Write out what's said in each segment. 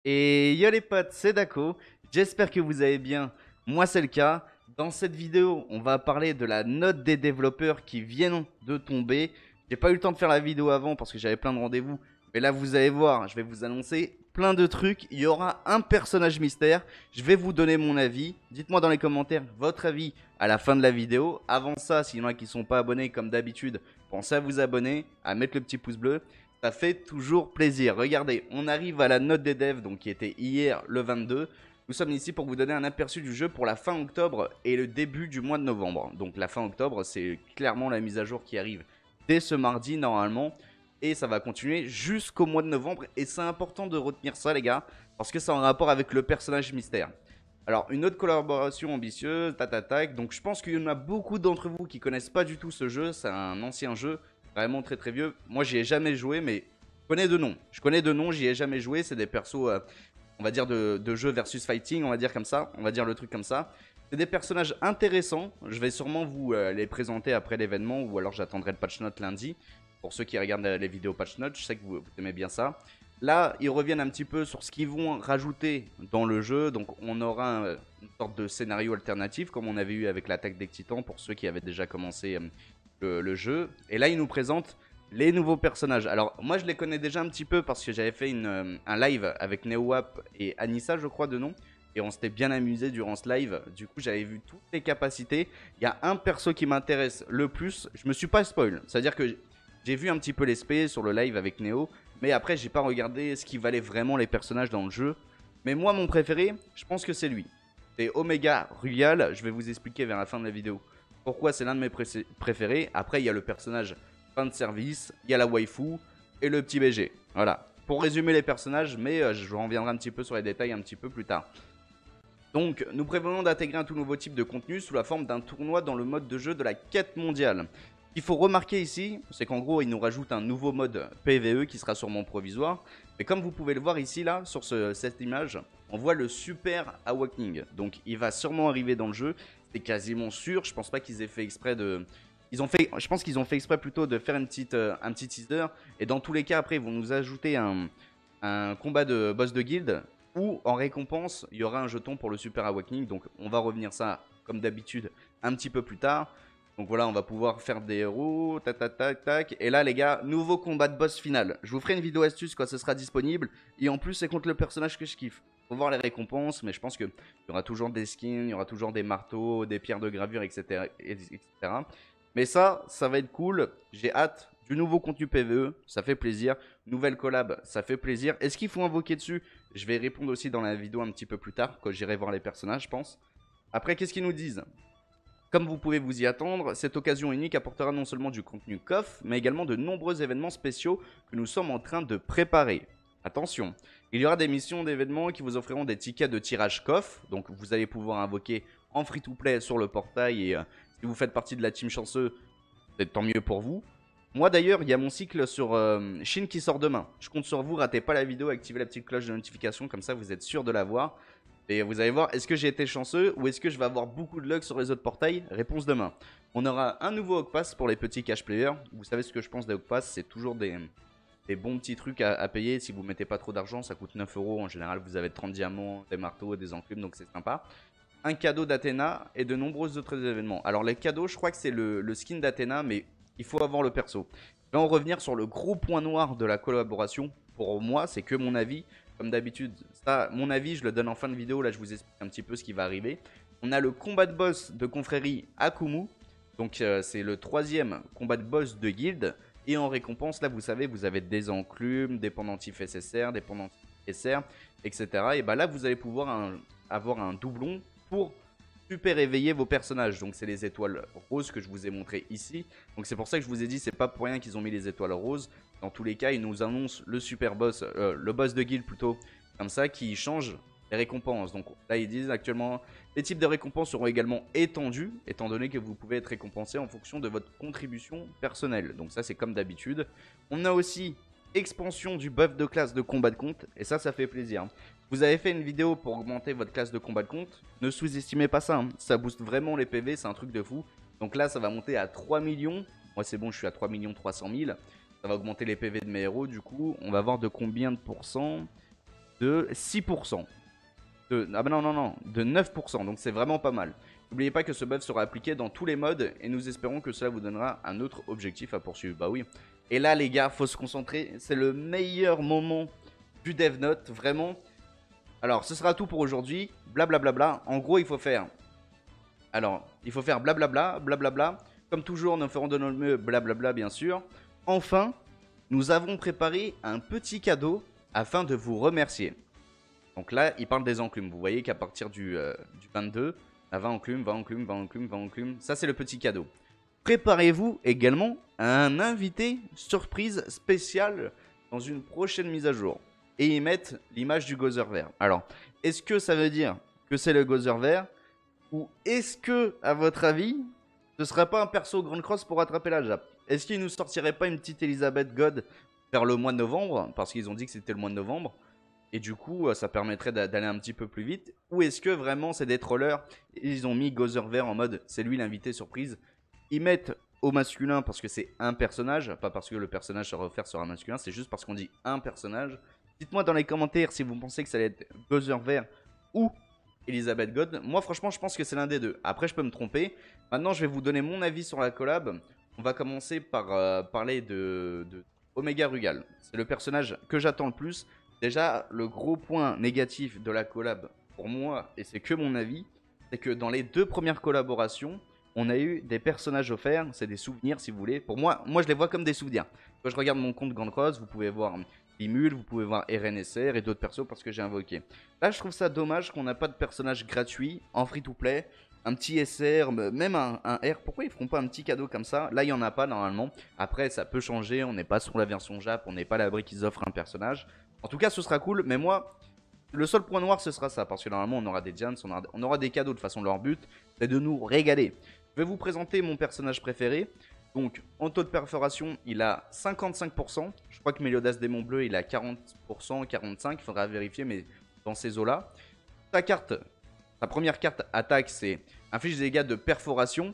Et yo les potes, c'est Dako, j'espère que vous allez bien, moi c'est le cas. Dans cette vidéo, on va parler de la note des développeurs qui viennent de tomber. J'ai pas eu le temps de faire la vidéo avant parce que j'avais plein de rendez-vous. Mais là vous allez voir, je vais vous annoncer plein de trucs. Il y aura un personnage mystère, je vais vous donner mon avis. Dites-moi dans les commentaires votre avis à la fin de la vidéo. Avant ça, s'il y en a qui ne sont pas abonnés comme d'habitude, pensez à vous abonner, à mettre le petit pouce bleu. Ça fait toujours plaisir. Regardez, on arrive à la note des devs, donc qui était hier le 22. Nous sommes ici pour vous donner un aperçu du jeu pour la fin octobre et le début du mois de novembre. Donc la fin octobre, c'est clairement la mise à jour qui arrive dès ce mardi normalement. Et ça va continuer jusqu'au mois de novembre. Et c'est important de retenir ça les gars, parce que c'est en rapport avec le personnage mystère. Alors une autre collaboration ambitieuse, tatatac. Donc je pense qu'il y en a beaucoup d'entre vous qui connaissent pas du tout ce jeu. C'est un ancien jeu, vraiment très très vieux. Moi j'y ai jamais joué, mais je connais de nom. Je connais de nom, j'y ai jamais joué. C'est des persos, on va dire de jeux versus fighting, on va dire comme ça. On va dire le truc comme ça. C'est des personnages intéressants. Je vais sûrement vous les présenter après l'événement, ou alors j'attendrai le patch note lundi. Pour ceux qui regardent les vidéos patch note, je sais que vous aimez bien ça. Là, ils reviennent un petit peu sur ce qu'ils vont rajouter dans le jeu. Donc, on aura une sorte de scénario alternatif, comme on avait eu avec l'attaque des Titans, pour ceux qui avaient déjà commencé le jeu. Et là, ils nous présentent les nouveaux personnages. Alors, moi, je les connais déjà un petit peu parce que j'avais fait un live avec NeoWap et Anissa, je crois, de nom. Et on s'était bien amusé durant ce live. Du coup, j'avais vu toutes les capacités. Il y a un perso qui m'intéresse le plus. Je me suis pas spoil. C'est-à-dire que j'ai vu un petit peu les spé sur le live avec Neo. Mais après, j'ai pas regardé ce qui valait vraiment les personnages dans le jeu. Mais moi, mon préféré, je pense que c'est lui. C'est Omega Rugal. Je vais vous expliquer vers la fin de la vidéo pourquoi c'est l'un de mes préférés. Après, il y a le personnage fin de service, il y a la waifu et le petit BG. Voilà. Pour résumer les personnages, mais je reviendrai un petit peu sur les détails un petit peu plus tard. Donc, nous prévoyons d'intégrer un tout nouveau type de contenu sous la forme d'un tournoi dans le mode de jeu de la quête mondiale. Ce qu'il faut remarquer ici, c'est qu'en gros, il nous rajoute un nouveau mode PvE qui sera sûrement provisoire. Mais comme vous pouvez le voir ici, là, sur cette image, on voit le Super Awakening. Donc, il va sûrement arriver dans le jeu. C'est quasiment sûr. Je pense pas qu'ils aient fait exprès de... Je pense qu'ils ont fait exprès plutôt de faire un petit teaser. Et dans tous les cas, après, ils vont nous ajouter un combat de boss de guilde ou en récompense, il y aura un jeton pour le Super Awakening. Donc on va revenir ça comme d'habitude un petit peu plus tard. Donc voilà, on va pouvoir faire des héros, tac tac tac tac. Et là les gars, nouveau combat de boss final. Je vous ferai une vidéo astuce quand ce sera disponible. Et en plus c'est contre le personnage que je kiffe. Faut voir les récompenses, mais je pense qu'il y aura toujours des skins, il y aura toujours des marteaux, des pierres de gravure, etc. etc. Mais ça va être cool. J'ai hâte du nouveau contenu PvE, ça fait plaisir. Nouvelle collab, ça fait plaisir. Est-ce qu'il faut invoquer dessus? Je vais répondre aussi dans la vidéo un petit peu plus tard, quand j'irai voir les personnages, je pense. Après, qu'est-ce qu'ils nous disent? Comme vous pouvez vous y attendre, cette occasion unique apportera non seulement du contenu coff, mais également de nombreux événements spéciaux que nous sommes en train de préparer. Attention, il y aura des missions d'événements qui vous offriront des tickets de tirage coff, donc vous allez pouvoir invoquer en free-to-play sur le portail et si vous faites partie de la team chanceux, c'est tant mieux pour vous. Moi d'ailleurs, il y a mon cycle sur Shin qui sort demain. Je compte sur vous, ratez pas la vidéo, activez la petite cloche de notification, comme ça vous êtes sûr de la voir. Et vous allez voir, est-ce que j'ai été chanceux ou est-ce que je vais avoir beaucoup de luck sur les autres portails? Réponse demain. On aura un nouveau Hawkpass pour les petits cash players. Vous savez ce que je pense des Hawkpass, c'est toujours des bons petits trucs à payer. Si vous mettez pas trop d'argent, ça coûte 9 euros. En général, vous avez 30 diamants, des marteaux, des enclumes, donc c'est sympa. Un cadeau d'Athéna et de nombreux autres événements. Alors les cadeaux, je crois que c'est le skin d'Athéna, mais il faut avoir le perso. Je vais en revenir sur le gros point noir de la collaboration. Pour moi, c'est que mon avis. Comme d'habitude, ça, mon avis, je le donne en fin de vidéo. Là, je vous explique un petit peu ce qui va arriver. On a le combat de boss de confrérie Akumu. Donc, c'est le troisième combat de boss de guilde. Et en récompense, là, vous savez, vous avez des enclumes, des pendentifs SSR, des pendentifs SR, etc. Et bah là, vous allez pouvoir avoir un doublon pour super éveiller vos personnages. Donc c'est les étoiles roses que je vous ai montré ici. Donc c'est pour ça que je vous ai dit, c'est pas pour rien qu'ils ont mis les étoiles roses. Dans tous les cas, ils nous annoncent le super boss, le boss de guild plutôt, comme ça, qui change les récompenses. Donc là, ils disent actuellement, les types de récompenses seront également étendus, étant donné que vous pouvez être récompensé en fonction de votre contribution personnelle. Donc ça, c'est comme d'habitude. On a aussi expansion du buff de classe de combat de compte, et ça fait plaisir. Vous avez fait une vidéo pour augmenter votre classe de combat de compte, ne sous-estimez pas ça, hein. Ça booste vraiment les PV, c'est un truc de fou. Donc là, ça va monter à 3 millions. Moi, c'est bon, je suis à 3 300 000. Ça va augmenter les PV de mes héros, du coup. On va voir de combien de pourcents. de 6%. Ah bah non, non, non, de 9%, donc c'est vraiment pas mal. N'oubliez pas que ce buff sera appliqué dans tous les modes et nous espérons que cela vous donnera un autre objectif à poursuivre. Bah oui. Et là les gars, faut se concentrer, c'est le meilleur moment du Dev Note, vraiment. Alors ce sera tout pour aujourd'hui, blablabla. En gros il faut faire... Alors, il faut faire blablabla, blablabla. Comme toujours, nous ferons de notre mieux, blablabla bien sûr. Enfin, nous avons préparé un petit cadeau afin de vous remercier. Donc là, il parle des enclumes. Vous voyez qu'à partir du 22, à 20 enclumes, 20 enclumes, 20 enclumes, 20 enclumes. Ça, c'est le petit cadeau. Préparez-vous également à un invité surprise spécial dans une prochaine mise à jour. Et ils mettent l'image du Gozer vert. Alors, est-ce que ça veut dire que c'est le Gozer vert? Ou est-ce que, à votre avis, ce serait pas un perso Grand Cross pour attraper la Jap? Est-ce qu'il nous sortirait pas une petite Elisabeth God vers le mois de novembre? Parce qu'ils ont dit que c'était le mois de novembre. Et du coup, ça permettrait d'aller un petit peu plus vite. Ou est-ce que vraiment c'est des trollers? Ils ont mis Gozer vert en mode c'est lui l'invité surprise. Ils mettent au masculin parce que c'est un personnage, pas parce que le personnage sera offert sur un masculin, c'est juste parce qu'on dit un personnage. Dites-moi dans les commentaires si vous pensez que ça allait être Gozer vert ou Elisabeth God. Moi franchement je pense que c'est l'un des deux. Après je peux me tromper. Maintenant je vais vous donner mon avis sur la collab. On va commencer par parler de Omega Rugal. C'est le personnage que j'attends le plus. Déjà le gros point négatif de la collab pour moi, et c'est que mon avis, c'est que dans les deux premières collaborations, on a eu des personnages offerts, c'est des souvenirs si vous voulez. Pour moi, je les vois comme des souvenirs. Quand je regarde mon compte Gantcross, vous pouvez voir Limul, vous pouvez voir RNSR et d'autres persos parce que j'ai invoqué. Là, je trouve ça dommage qu'on n'a pas de personnage gratuit en free-to-play. Un petit SR, même un R. Pourquoi ils feront pas un petit cadeau comme ça? Là, il n'y en a pas normalement. Après, ça peut changer. On n'est pas sur la version Jap. On n'est pas à l'abri qu'ils offrent un personnage. En tout cas, ce sera cool. Mais moi, le seul point noir, ce sera ça. Parce que normalement, on aura des Giants, on aura des cadeaux. De toute façon, leur but, c'est de nous régaler. Je vais vous présenter mon personnage préféré. Donc, en taux de perforation, il a 55%. Je crois que Meliodas Démon Bleu, il a 40%, 45%. Il faudra vérifier, mais dans ces eaux-là. Sa première carte attaque, c'est inflige des dégâts de perforation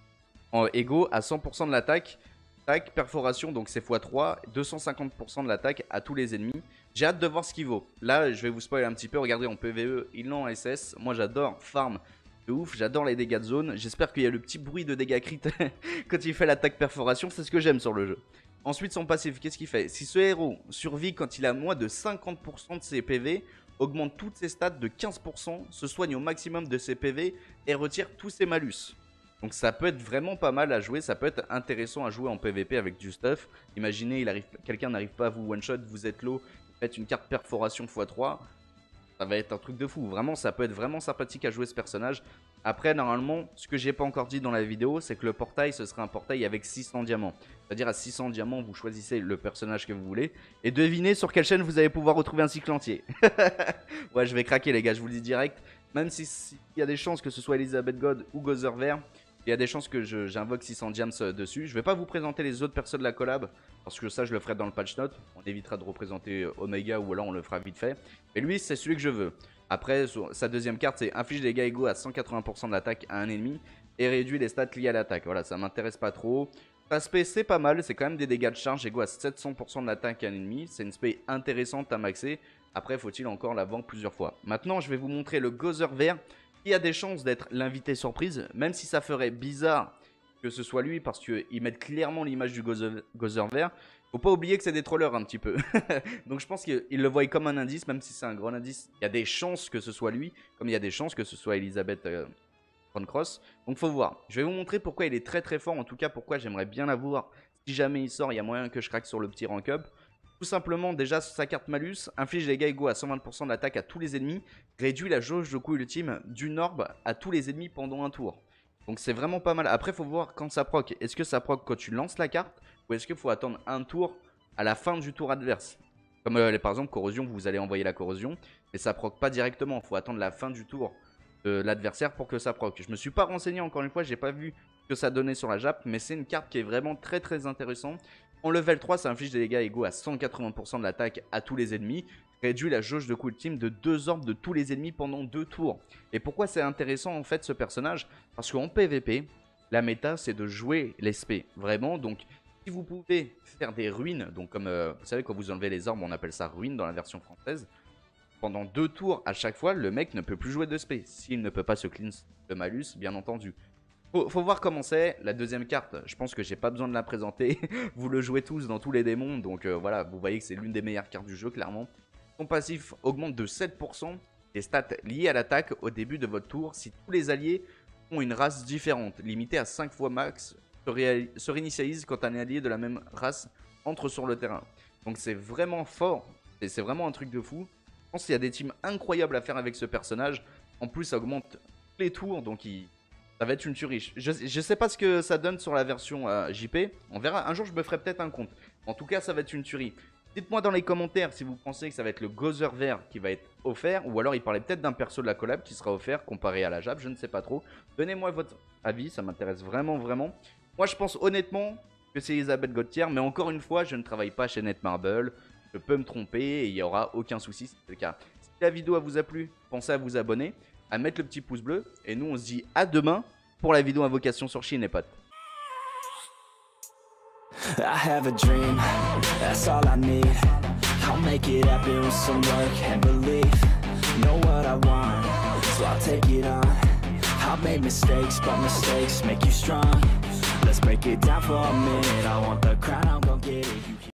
égaux à 100% de l'attaque. Tac, perforation, donc c'est x3, 250% de l'attaque à tous les ennemis. J'ai hâte de voir ce qu'il vaut. Là, je vais vous spoiler un petit peu. Regardez, en PvE, il en SS. Moi, j'adore farm de ouf. J'adore les dégâts de zone. J'espère qu'il y a le petit bruit de dégâts crit quand il fait l'attaque perforation. C'est ce que j'aime sur le jeu. Ensuite, son passif, qu'est-ce qu'il fait? Si ce héros survit quand il a moins de 50% de ses PV, augmente toutes ses stats de 15%, se soigne au maximum de ses PV et retire tous ses malus. Donc ça peut être vraiment pas mal à jouer, ça peut être intéressant à jouer en PvP avec du stuff. Imaginez, quelqu'un n'arrive pas à vous one-shot, vous êtes low, vous faites une carte perforation x3. Ça va être un truc de fou, vraiment ça peut être vraiment sympathique à jouer ce personnage. Après normalement, ce que j'ai pas encore dit dans la vidéo, c'est que le portail ce sera un portail avec 600 diamants. C'est-à-dire à 600 diamants, vous choisissez le personnage que vous voulez. Et devinez sur quelle chaîne vous allez pouvoir retrouver un cycle entier. Ouais, je vais craquer les gars, je vous le dis direct. Même s'il y a des chances que ce soit Elisabeth God ou Gozer Vert, il y a des chances que j'invoque 600 diams dessus. Je vais pas vous présenter les autres personnes de la collab, parce que ça je le ferai dans le patch note. On évitera de représenter Omega ou alors on le fera vite fait. Mais lui c'est celui que je veux. Après sa deuxième carte c'est inflige des dégâts égaux à 180% de l'attaque à un ennemi et réduit les stats liés à l'attaque. Voilà, ça m'intéresse pas trop. Sa spé c'est pas mal, c'est quand même des dégâts de charge égaux à 700% de l'attaque à un ennemi. C'est une spé intéressante à maxer. Après faut-il encore la vendre plusieurs fois. Maintenant je vais vous montrer le Gozer vert. Il y a des chances d'être l'invité surprise, même si ça ferait bizarre que ce soit lui, parce qu'ils mettent clairement l'image du Gozer vert. Faut pas oublier que c'est des trollers un petit peu. Donc je pense qu'ils le voient comme un indice, même si c'est un grand indice. Il y a des chances que ce soit lui, comme il y a des chances que ce soit Elisabeth Cross. Donc faut voir. Je vais vous montrer pourquoi il est très très fort, en tout cas pourquoi j'aimerais bien l'avoir. Si jamais il sort, il y a moyen que je craque sur le petit rank up. Tout simplement, déjà, sa carte malus inflige des dégâts égaux à 120% d'attaque à tous les ennemis, réduit la jauge de coup ultime d'une orbe à tous les ennemis pendant un tour. Donc c'est vraiment pas mal. Après, il faut voir quand ça proc. Est-ce que ça proc quand tu lances la carte, ou est-ce qu'il faut attendre un tour à la fin du tour adverse? Comme par exemple, corrosion, vous allez envoyer la corrosion, mais ça proc pas directement. Il faut attendre la fin du tour de l'adversaire pour que ça proc. Je me suis pas renseigné encore une fois, j'ai pas vu ce que ça donnait sur la Jap, mais c'est une carte qui est vraiment très très intéressante. En level 3, ça inflige des dégâts égaux à 180% de l'attaque à tous les ennemis, réduit la jauge de coup ultime de 2 orbes de tous les ennemis pendant 2 tours. Et pourquoi c'est intéressant en fait ce personnage? Parce qu'en PvP, la méta c'est de jouer l'SP, vraiment. Donc si vous pouvez faire des ruines, donc comme vous savez quand vous enlevez les orbes on appelle ça ruine dans la version française. pendant 2 tours à chaque fois, le mec ne peut plus jouer de spé. S'il ne peut pas se cleanse le malus, bien entendu. Faut voir comment c'est. La deuxième carte, je pense que j'ai pas besoin de la présenter. Vous le jouez tous dans tous les démons, donc voilà, vous voyez que c'est l'une des meilleures cartes du jeu, clairement. Son passif augmente de 7% les stats liées à l'attaque au début de votre tour si tous les alliés ont une race différente, limitée à 5 fois max, se réinitialise quand un allié de la même race entre sur le terrain. Donc c'est vraiment fort, et c'est vraiment un truc de fou. Je pense qu'il y a des teams incroyables à faire avec ce personnage. En plus, ça augmente les tours, donc ça va être une tuerie. Je sais pas ce que ça donne sur la version JP. On verra. Un jour, je me ferai peut-être un compte. En tout cas, ça va être une tuerie. Dites-moi dans les commentaires si vous pensez que ça va être le Gozer vert qui va être offert. Ou alors, il parlait peut-être d'un perso de la collab qui sera offert comparé à la Jab. Je ne sais pas trop. Donnez-moi votre avis. Ça m'intéresse vraiment, vraiment. Moi, je pense honnêtement que c'est Elisabeth Gauthier. Mais encore une fois, je ne travaille pas chez Netmarble. Je peux me tromper et il n'y aura aucun souci si c'est le cas. Si la vidéo vous a plu, pensez à vous abonner, à mettre le petit pouce bleu. Et nous, on se dit à demain pour la vidéo invocation sur Chine, les potes. I have a dream, that's all I need. I'll make it happen with some work and belief. Know what I want, so I'll take it on. I've made mistakes, but mistakes make you strong. Let's break it down for a minute. I want the crown, I'm gon' get it.